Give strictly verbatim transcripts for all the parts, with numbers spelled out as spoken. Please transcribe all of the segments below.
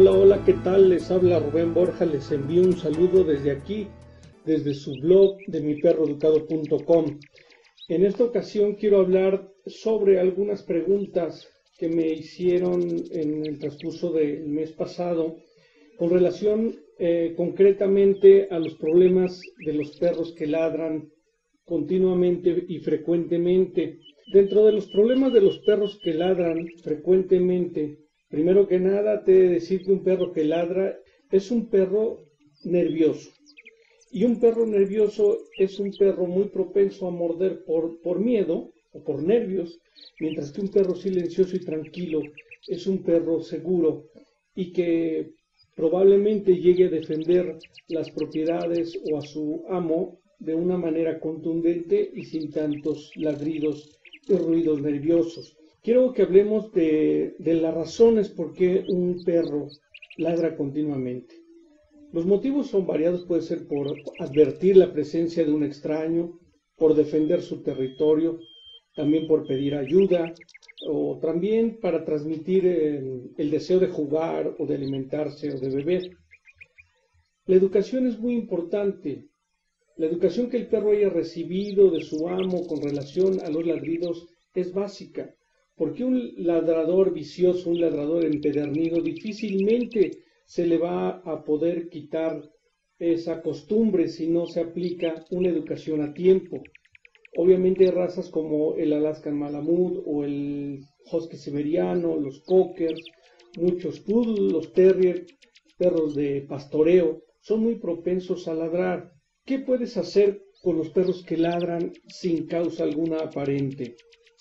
Hola, hola, ¿qué tal? Les habla Rubén Borja, les envío un saludo desde aquí, desde su blog de mi perro educado punto com. En esta ocasión quiero hablar sobre algunas preguntas que me hicieron en el transcurso del mes pasado con relación eh, concretamente a los problemas de los perros que ladran continuamente y frecuentemente. Dentro de los problemas de los perros que ladran frecuentemente, primero que nada te he de decir que un perro que ladra es un perro nervioso. Y un perro nervioso es un perro muy propenso a morder por, por miedo o por nervios, mientras que un perro silencioso y tranquilo es un perro seguro y que probablemente llegue a defender las propiedades o a su amo de una manera contundente y sin tantos ladridos y ruidos nerviosos. Quiero que hablemos de, de las razones por qué un perro ladra continuamente. Los motivos son variados, puede ser por advertir la presencia de un extraño, por defender su territorio, también por pedir ayuda, o también para transmitir el, el deseo de jugar o de alimentarse o de beber. La educación es muy importante. La educación que el perro haya recibido de su amo con relación a los ladridos es básica, porque un ladrador vicioso, un ladrador empedernido, difícilmente se le va a poder quitar esa costumbre si no se aplica una educación a tiempo. Obviamente hay razas como el Alaskan Malamute o el Husky Siberiano, los Cockers, muchos Poodle, los Terrier, perros de pastoreo, son muy propensos a ladrar. ¿Qué puedes hacer con los perros que ladran sin causa alguna aparente?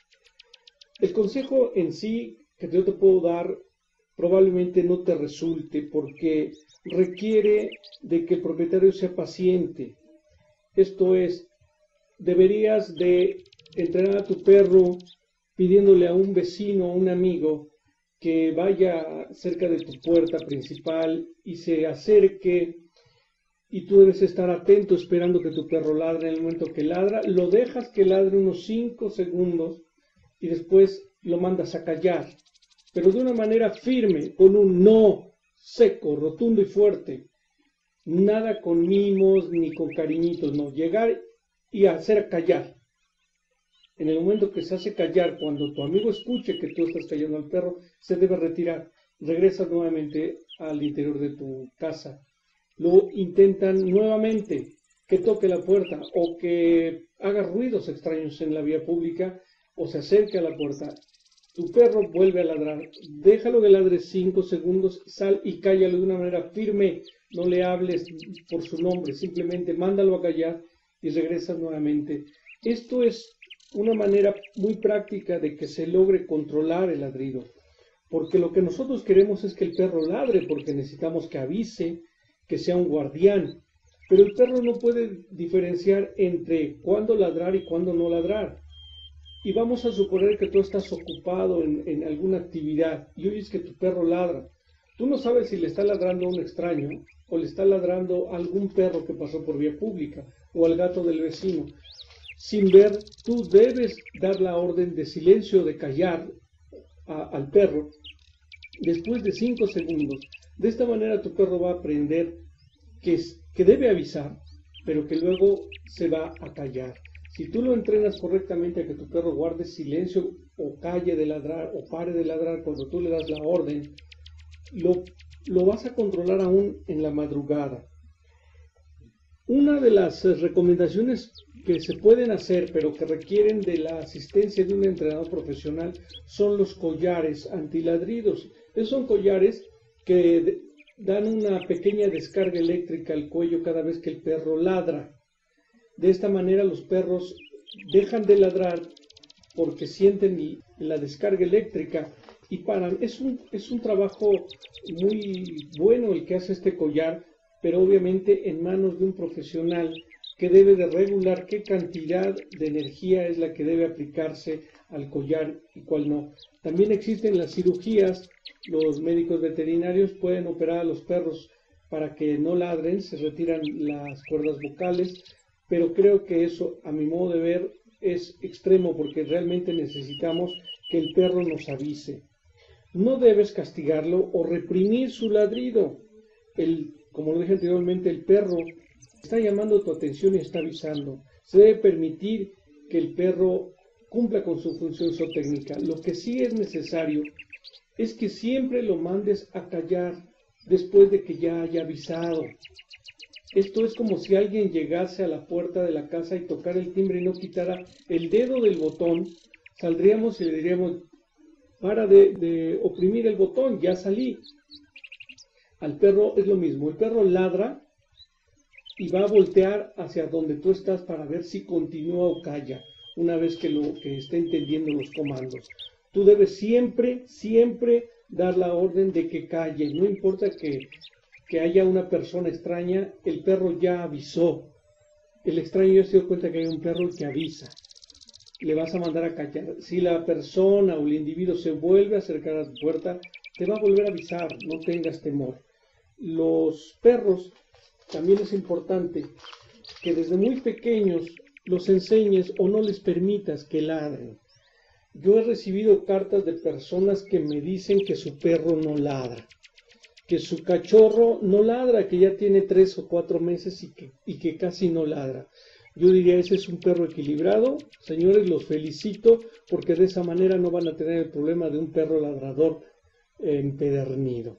El consejo en sí que yo te puedo dar probablemente no te resulte porque requiere de que el propietario sea paciente. Esto es, deberías de entrenar a tu perro pidiéndole a un vecino o un amigo que vaya cerca de tu puerta principal y se acerque, y tú debes estar atento esperando que tu perro ladre. En el momento que ladra, lo dejas que ladre unos cinco segundos y después lo mandas a callar, pero de una manera firme, con un no seco, rotundo y fuerte. Nada con mimos ni con cariñitos, no. Llegar y hacer callar. En el momento que se hace callar, cuando tu amigo escuche que tú estás callando al perro, se debe retirar. Regresas nuevamente al interior de tu casa. Lo intentan nuevamente, que toque la puerta o que haga ruidos extraños en la vía pública o se acerque a la puerta. Tu perro vuelve a ladrar, déjalo que ladre cinco segundos, sal y cállalo de una manera firme, no le hables por su nombre, simplemente mándalo a callar y regresas nuevamente. Esto es una manera muy práctica de que se logre controlar el ladrido, porque lo que nosotros queremos es que el perro ladre, porque necesitamos que avise, que sea un guardián, pero el perro no puede diferenciar entre cuándo ladrar y cuándo no ladrar. Y vamos a suponer que tú estás ocupado en, en alguna actividad y oyes que tu perro ladra. Tú no sabes si le está ladrando a un extraño o le está ladrando a algún perro que pasó por vía pública o al gato del vecino. Sin ver, tú debes dar la orden de silencio, de callar a, al perro después de cinco segundos. De esta manera tu perro va a aprender que, es, que debe avisar, pero que luego se va a callar. Si tú lo entrenas correctamente a que tu perro guarde silencio o calle de ladrar o pare de ladrar cuando tú le das la orden, lo, lo vas a controlar aún en la madrugada. Una de las recomendaciones que se pueden hacer, pero que requieren de la asistencia de un entrenador profesional, son los collares antiladridos. Esos son collares que dan una pequeña descarga eléctrica al cuello cada vez que el perro ladra. De esta manera los perros dejan de ladrar porque sienten la descarga eléctrica y paran. Es un, es un trabajo muy bueno el que hace este collar, pero obviamente en manos de un profesional que debe de regular qué cantidad de energía es la que debe aplicarse al collar y cuál no. También existen las cirugías. Los médicos veterinarios pueden operar a los perros para que no ladren, se retiran las cuerdas vocales, pero creo que eso, a mi modo de ver, es extremo porque realmente necesitamos que el perro nos avise. No debes castigarlo o reprimir su ladrido. El, como lo dije anteriormente, el perro está llamando tu atención y está avisando. Se debe permitir que el perro cumpla con su función zootécnica. Lo que sí es necesario es que siempre lo mandes a callar después de que ya haya avisado. Esto es como si alguien llegase a la puerta de la casa y tocara el timbre y no quitara el dedo del botón. Saldríamos y le diríamos: para de, de oprimir el botón, ya salí. Al perro es lo mismo, el perro ladra y va a voltear hacia donde tú estás para ver si continúa o calla, una vez que, lo, que esté entendiendo los comandos. Tú debes siempre, siempre dar la orden de que calle, no importa que, que haya una persona extraña, el perro ya avisó. El extraño ya se dio cuenta que hay un perro que avisa. Le vas a mandar a callar. Si la persona o el individuo se vuelve a acercar a tu puerta, te va a volver a avisar, no tengas temor. Los perros, también es importante que desde muy pequeños los enseñes o no les permitas que ladren. Yo he recibido cartas de personas que me dicen que su perro no ladra, que su cachorro no ladra, que ya tiene tres o cuatro meses y que, y que casi no ladra. Yo diría, ese es un perro equilibrado. Señores, los felicito porque de esa manera no van a tener el problema de un perro ladrador empedernido.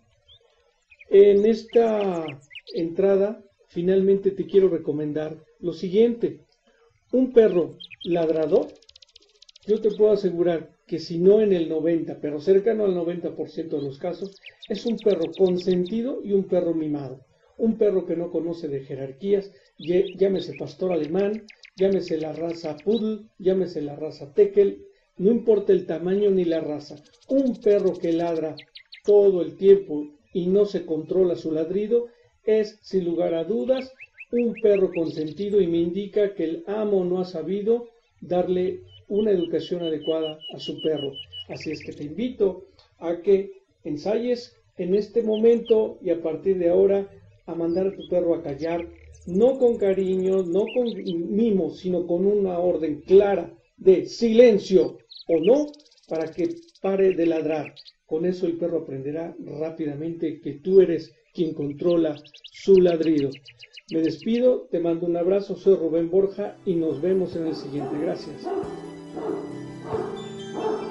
En esta entrada, finalmente te quiero recomendar lo siguiente. Un perro ladrador, yo te puedo asegurar que si no en el noventa, pero cercano al noventa por ciento de los casos, es un perro consentido y un perro mimado. Un perro que no conoce de jerarquías, llámese pastor alemán, llámese la raza poodle, llámese la raza teckel, no importa el tamaño ni la raza. Un perro que ladra todo el tiempo y no se controla su ladrido es, sin lugar a dudas, un perro consentido y me indica que el amo no ha sabido darle una educación adecuada a su perro. Así es que te invito a que ensayes en este momento y a partir de ahora a mandar a tu perro a callar, no con cariño, no con mimo, sino con una orden clara de silencio o no, para que pare de ladrar. Con eso el perro aprenderá rápidamente que tú eres quien controla su ladrido. Me despido, te mando un abrazo, soy Rubén Borja y nos vemos en el siguiente. Gracias.